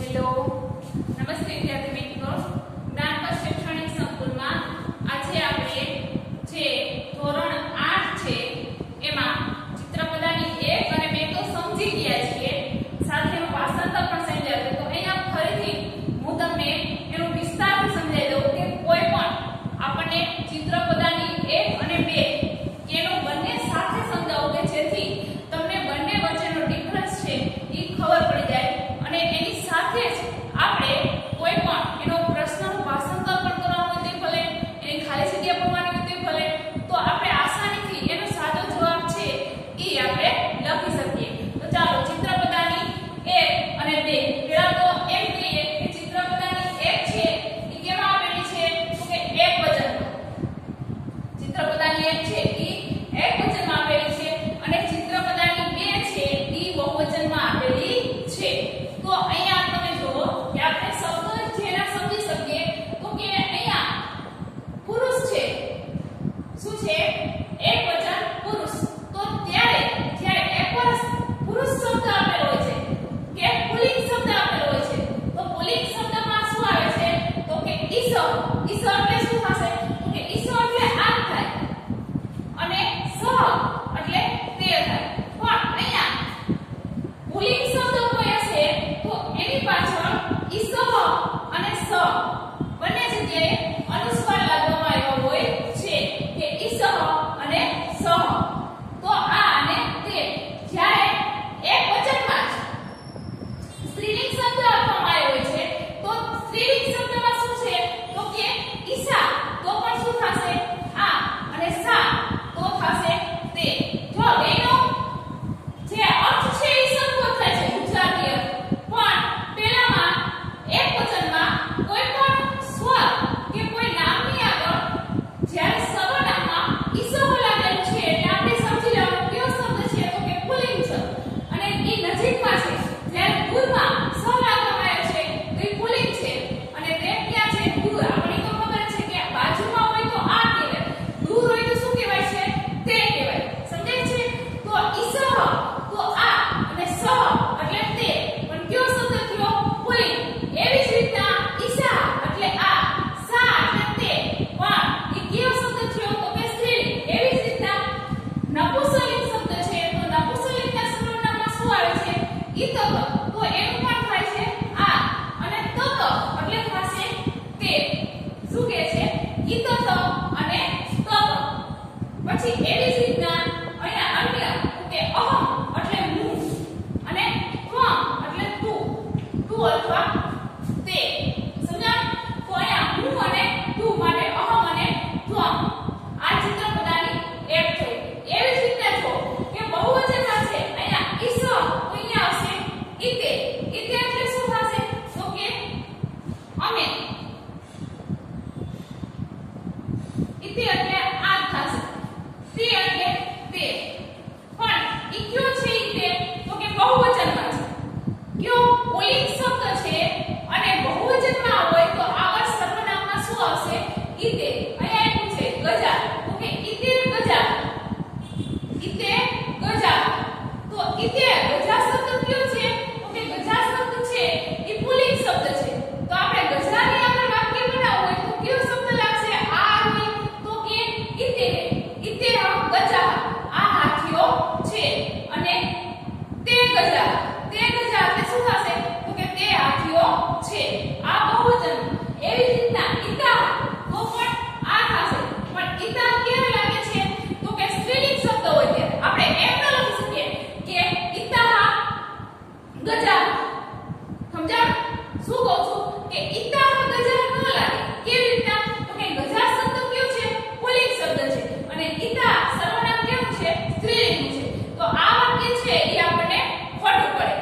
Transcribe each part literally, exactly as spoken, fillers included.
Hello નમસ્તે વિદ્યાર્થી મિત્રો, જ્ઞાનપથ શૈક્ષણિક સંકુલમાં આજે આપણે જે ધોરણ આઠ છે એમાં ચિત્રકલાની એક અને બે તો સમજી ગયા છીએ, સાથે એનું ભાષાંતર પણ સમજાવ્યું. તો અહીંયા ફરીથી હું તમને એનું વિસ્તારથી સમજાવી દઉં કે કોઈ પણ આપણને ચિત્રકલાની એક અને બે એનું બંને સાથે સમજાવું કે જેથી તમને બંને વચ્ચેનો ડિફરન્સ છે એ ખબર પડી જાય અને એની સાથે જ આપણે કોઈ પણ એનો પ્રશ્નનું ભાષાંતર પણ કરવાનું હોય તે ભલે, એની ખાલી જગ્યા પૂરવાની હોય તે ભલે, તો આપણે આસાનીથી એનો સાચો જવાબ છે એ આપણે લખી શકીએ. તો ચાલો ચિત્રકલાની એક અને બે. પહેલા તો એમ કહીએ કે ચિત્રકલાની એક છે એ કેમાં આપેલી છે તો કે એક વચનમાં. ચિત્રકલાની એક છે એ એક વચનમાં આપેલી છે અને ચિત્રકલાની બે છે એ બહુવચનમાં આપેલી છે. તો અહીંયા તમે જુઓ કે આપણે શબ્દ જેના સમજી શકીએ તો કે અહીંયા પુરુષ છે. શું છે? એક વચન પુરુષ. તો ત્યારે જ્યારે એક વર્ષ પુરુષ શબ્દ આપેલો હોય છે કે પુલ્લિંગ શબ્દ આપેલો હોય છે, તો પુલ્લિંગ શબ્દમાં શું આવે છે તો કે ઈસ. ઈસ એટલે શું થશે તો કે ઈસ એટલે આ થાય અને સહ એટલે તે થાય. પણ અહીંયા પુલ્લિંગ શબ્દ કોઈ હશે તો એની પાછળ ઈસ અને સ બંને જગ્યાએ અનુસ્વાર લાગવામાં આવ્યો હોય છે કે ઈસ અને સ. તો આ અને તે જ્યારે એક વચનમાં જ સ્ત્રીલિંગ શબ્દ આપવામાં આવ્યો હોય છે તો સ્ત્રીલિંગ શબ્દમાં શું છે તો કે ઈસા, તો પણ શું થશે આ અને સા, તો થશે તે. જો બેનો જે અર્થ છે એ સરખો થાય છે ગુજરાતી અર્થ, પણ પેલામાં એક વચનમાં કોઈ પણ સ્વર કે કોઈ નામની આગળ જ્યારે સવનામમાં ઈસ લાગેલું છે એટલે આપણે સમજી લેવાનું કયો શબ્દ છે તો કે પુલ્લિંગ શબ્દ. અને એ નજીકમાં છે જ્યારે દૂરમાં સ લાગવામાં આવ્યો છે તો એ પુલ્લિંગ છે અને તે ક્યાં છે દૂર. આપણે તો ખબર છે કે બાજુમાં હોય તો આ કહેવાય, દૂર હોય તો શું કહેવાય છે તે કહેવાય. સમજાય છે? તો ઈસ તો આ અને સ એટલે તે, પણ કયો શબ્દ થયો પુલ્લિંગ. એવી જ રીતના ઈસા એટલે આ, સા એટલે તે, પણ એ કયો શબ્દ થયો તો કે સ્ત્રીલિંગ. એવી જ રીતના નપુંસકલિંગ શબ્દ છે તો નપુંસકલિંગના સર્વનામમાં શું આવે છે ઈતક, તો એનું પણ થાય છે આ અને તક એટલે થશે તે. શું કહે છે ઈતક અને તક. પછી એવી જ રીતના અહીંયા અન્ય કે અહમ એટલે હું અને ત્વમ એટલે તું, તું અથવા તે. સમજાય? તો અહીંયા હું અને તું માટે અહમ અને ત્વમ. આ ચિત્રકલાની એક થઈ. એવી જ રીતે જો કે બહુવચનમાં છે અહીંયા ઈસ તો અહીંયા આવશે ઈતે. ઈતે એટલે શું થશે તો કે અમે. ઈતે એટલે આ થશે, તે એટલે તે. પણ ઈ કયો છે ઈતે તો કે બહુવચનમાં છે. કયો પુલ્લિંગ શબ્દ છે અને બહુવચનમાં હોય તો આગળ સર્વનામમાં શું આવશે ઈતે. અહીંયા શું છે ગજા, તો કે ઈતે ગજા. ઈતે ગજા. તો ઈતે ગજા શબ્દ કયો છે તો કે ગજા શબ્દ છે એ પુલ્લિંગ શબ્દ છે. તો આપણે ગજાની આગળ વાક્ય બનાવવું હોય તો કયો શબ્દ લાગશે આ આવી તો કે ઈતે. ઈતે ગજા, આ હાથીઓ છે અને તે ગજા, તે ગજા એટલે શું થશે તો કે તે હાથીઓ છે. આ બહુવચન. એવી જ રીતના ઈતા તો પણ આ થશે, પણ ઈતા કેવું લાગે છે તો કે સ્ત્રીલિંગ શબ્દ હોય ત્યારે આપણે એમ ન લખી શકીએ કે ઈતા ગજા. સમજા શું કહું છું કે ઈતા ગજા ન લાગે. કેવી રીતના તો કે ગજા શબ્દ કયો છે પુલ્લિંગ શબ્દ છે અને ઈતા સર્વનામ કેવું છે સ્ત્રીલિંગ છે. તો આ વાક્ય છે એ આપણને ખોટું પડે.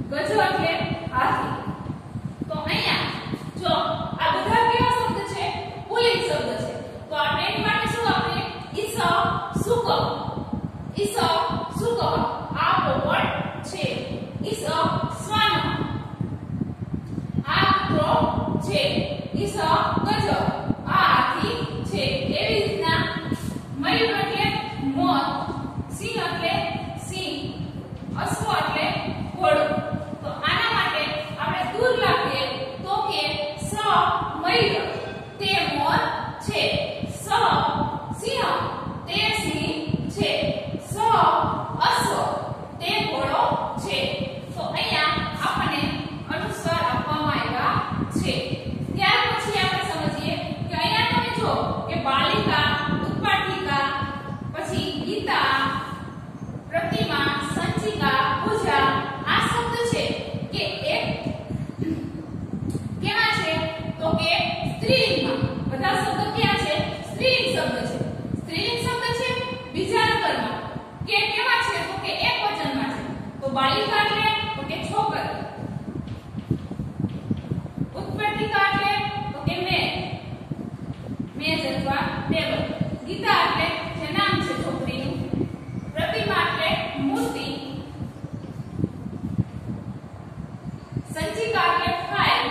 ગજો એટલે હાથી. તો અહીંયા જો આ બધા કેવા શબ્દ છે? પુલ્લિંગ શબ્દ છે. તો આપણે એની માટે શું આપણે ઈસ સુક ઈસ સુક આ પોપટ છે. ઈસ શ્વાન આ કૂતરો છે. ઈસ ગજો આ હાથી છે. એવી રીતના મયુર એટલે મોર, સિંહ એટલે સિંહ, અશ્વ એટલે ઘોડો. તો આના માટે આપણે દૂર લાવીએ તો કે સ મયુર તે મોર છે. સ સિંહ તે સિંહ છે. સ અશ્વ તે ઘોડો છે. તો અહીંયા આપણને અનુસ્વાર આપવામાં આવ્યા છે. ત્યાર પછી આપણે સમજીએ કે અહીંયા તમે જો કે બાલિકા, ઉત્પાટિકા, પછી ગીતા, પ્રતિમા, સંચિકા, પૂજા આ શબ્દ છે કે એક કેવા છે? તો કે સ્ત્રીલિંગમાં. બધા શબ્દો ક્યાં છે? સ્ત્રીલિંગ શબ્દ છે. સ્ત્રીલિંગ શબ્દ છે બીજા નંબરમાં. કે કેવા છે? તો કે એક વચનમાં છે. તો બાલિકા એટલે તો કે છોકરી, ઉત્પાટિકા એટલે તો કે મેં મેં અથવા ટેબલ, ગીતા એટલે જે નામ છે છોકરીનું, પ્રતિમા એટલે મૂર્તિ, સંચિકા એટલે ફાઇલ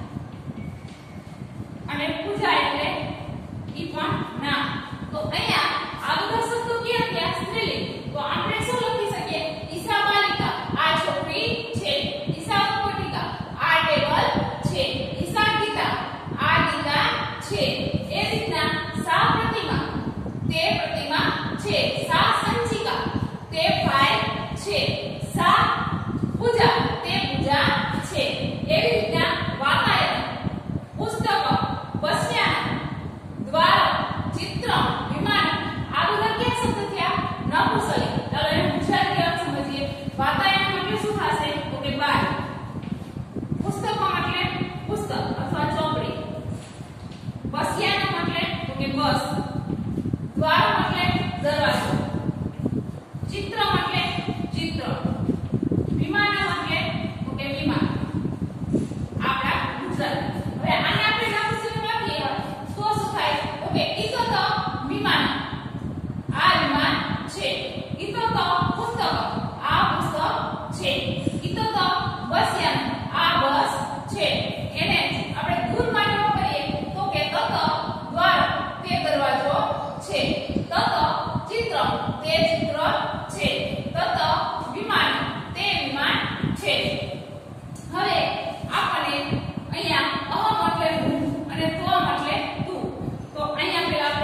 અને પૂજા એટલે ઈ પણ નામ. તો અહીંયા આ બધા શબ્દો ક્યાં થયા? સ્ત્રીલિંગ. તો આપણે શું લખી શકીએ? ઈસા બાલિકા આ છોકરી છે. ઈસા ઉત્પાટિકા આ ટેબલ છે. ઈસા ગીતા આ ગીતા છે. એ રીતના સા પ્રતિમા તે પ્રતિમા છે. સા સંચિકા તે ફાઇલ છે. સા પૂજા તે પૂજા છે. એવી રીતના વાતાયન, પુસ્તક, બસયાન, દ્વાર, ચિત્ર, વિમાન આ બધા ક્યાં શબ્દ થયા? નપુંસક. ચાલો એને ગુજરાતી અર્થ સમજીએ. વાતાયન એટલે શું થશે? તો કે બાર. પુસ્તકો એટલે પુસ્તક અથવા ચોપડી. બસયાન એટલે તો કે બસ. દ્વાર એટલે દરવાજો. ચિત્ર એટલે ચિત્ર. વિમાન એટલે તો કે વિમાન. આપણા ગુજરાતી. હવે આને આપણે નપુંસક લખીએ તો શું થાય? તો કે ઈતો તો વિમાન આ વિમાન છે. ઈતો તો પુસ્તક આ પુસ્તક છે. ઈતો તો બસયાન આ બસ છે. એને આપણે દૂર માટે કરીએ તો કે તત દ્વાર તે દરવાજો છે. તત ચિત્ર તે ચિત્ર છે. તત વિમાન તે વિમાન છે. હવે આપણને અહીંયા અહમ એટલે હું અને ત્વમ એટલે તું. તો અહીંયા પેલા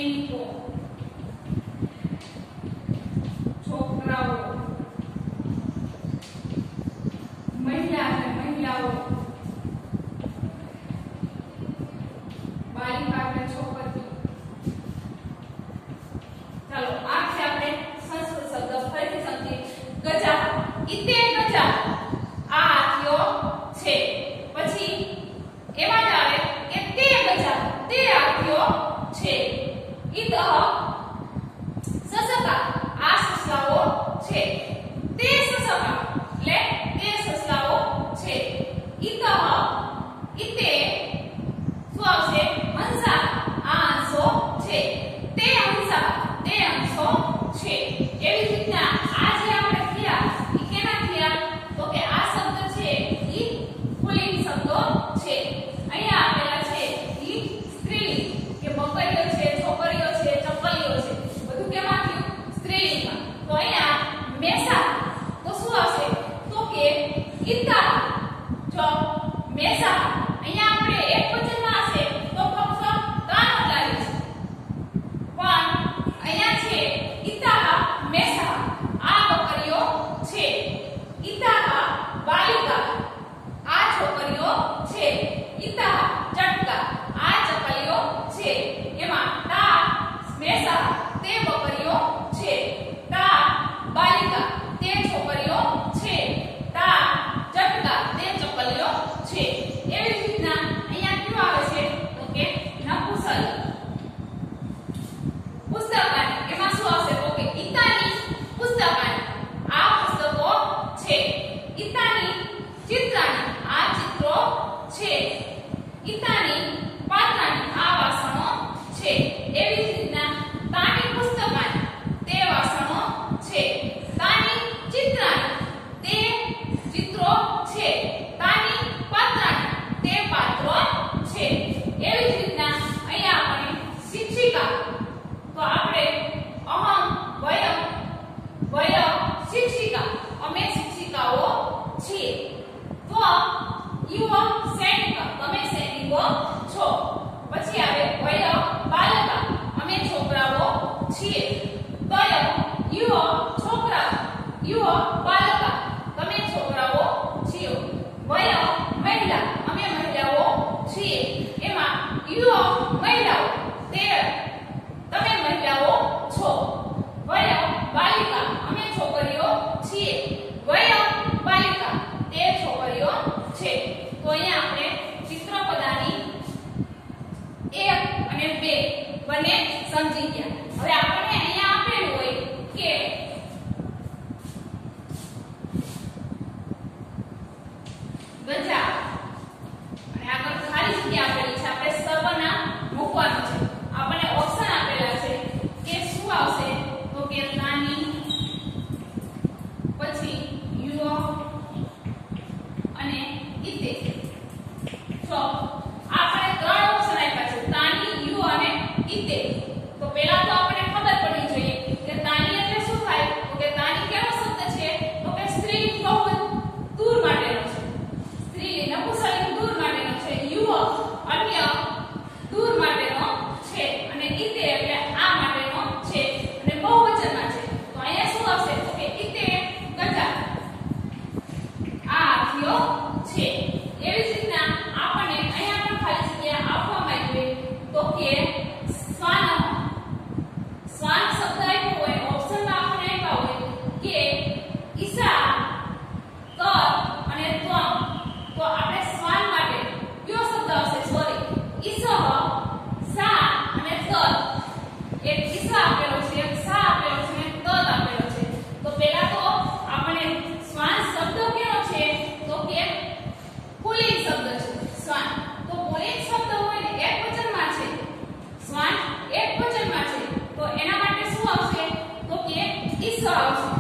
સૈનિકો છોકરાઓ મહિલા અને મહિલાઓ બાલિકા અને છોકરીઓ ચાલો આ છે આપણે સંસ્કૃત શબ્દ ફરીથી સમજીએ ગજા ઇતે ગજા આ હાથીઓ છે પછી એમાં જ આવે કે તે ગજા તે હાથીઓ છે ઇતઃ સસકા આ સસલાઓ છે તે સસકા એટલે તે સસલાઓ છે ઇતઃ ઇતે શું આવશે હંસા આ હંસો છે તે હંસા તે હંસો છે એવી રીતના આ જે આપણે થયા ઈ કેના થયા તો કે આ શબ્દ છે ઈ પુલ્લિંગ શબ્દો છે અહીંયા આપેલા છે ઈ સ્ત્રીલિંગ કે બકરીઓ છે છોકરીઓ છે ચપલીઓ છે બધું કેમાં થયું સ્ત્રીલિંગમાં તો અહીંયા મેસા તો શું આવશે તો કે ઇતા જો મેસા અહીંયા આપણે એક વચનમાં હશે તો ફક્ત કાનો લાગે છે પણ અહીંયા છે ઇતા મેસા આ બકરીઓ છે ઇતા બાલિકા આ છોકરીઓ છે ઇતા ચટકા આ ચપલીઓ છે એમાં તા મેસા તે બકરીઓ છે તા બાલિકા તે છોકરીઓ છે તા ચટકા તે ચપલીઓ છે એવી રીતના અહીંયા કેવું આવે છે તો કે નપુંસક પુસ્તકાની એમાં શું આવશે તો કે ઇતાની પુસ્તકાની આ પુસ્તકો છે ઇતાની ચિત્રાની આ ચિત્રો છે ઇતાની પાત્રાની આ વાસણો છે એવી રીતના તાની પુસ્તકાની તે વાસણો છે તાની ચિત્રાની તે ચિત્રો છે તાની પાત્રાની તે પાત્રો છે એવી રીતના અહીંયા આપણે શિક્ષિકા તો આપણે અહમ વયમ વય શિક્ષિકા અમે શિક્ષિકાઓ છીએ તો યુવ સૈનિક તમે સૈનિકો છો પછી આવે વય બાલકા અમે છોકરાઓ છીએ તય યુવ છોકરા યુવ બાલકા તમે છોકરાઓ છો વય મહિલા અમે મહિલાઓ છીએ એમાં યુવ મહિલાઓ તે તમે મહિલાઓ છો વય બાલિકા અમે છોકરીઓ છીએ વય બાલિકા તે છોકરીઓ છે તો અહીંયા આપણે ચિત્રપદાની એક અને બે બંને સમજી ગયા હવે આપણને અહીંયા આપેલું હોય કે ગજા અને આગળ ખાલી જગ્યા આપેલી છે આપણે સર્વનામ મૂકવાનું છે આપણને ઓપ્શન આપેલા છે કે શું આવશે તો કે નાની પછી યુવ અને ઇતે તો આપણે ત્રણ ઓપ્શન આપ્યા છે તાની યુવ અને ઇતે તો પહેલા તો આપણે ખબર પડવી જોઈએ કે તાની એટલે શું થાય તો કે તાની કેવો શબ્દ છે તો કે સ્ત્રીલિંગ બહુ દૂર માટેનો છે સ્ત્રીલિંગ નપુંસકલિંગ દૂર માટેનો છે યુવ અન્ય દૂર માટેનો છે અને ઇતે એટલે આ માટેનો છે અને બહુવચનમાં છે તો અહીંયા શું આવશે તો કે ઇતે ગજા આ હાથીઓ છે એવી જ રીતના આપણને અહીંયા પણ ખાલી જગ્યા આપવામાં આવી તો કે શ્વાન શ્વાન શબ્દ આપ્યો હોય ઓપ્શનમાં આપણે આપ્યા હોય કે ઈસા કર અને ત્વમ તો આપણે શ્વાન માટે કયો શબ્દ આવશે સોરી ઈસહ સા અને તદ એક ઈસા આપેલો છે એક સા આપેલો છે અને તદ આપેલો છે તો પહેલા તો આપણે શ્વાન શબ્દ કેવો છે તો કે પુલ્લિંગ શબ્દ છે શ્વાન તો પુલ્લિંગ શબ્દ હોય ને એક વચનમાં છે શ્વાન એક વચનમાં છે તો એના માટે શું આવશે તો કે ઈસહ આવશે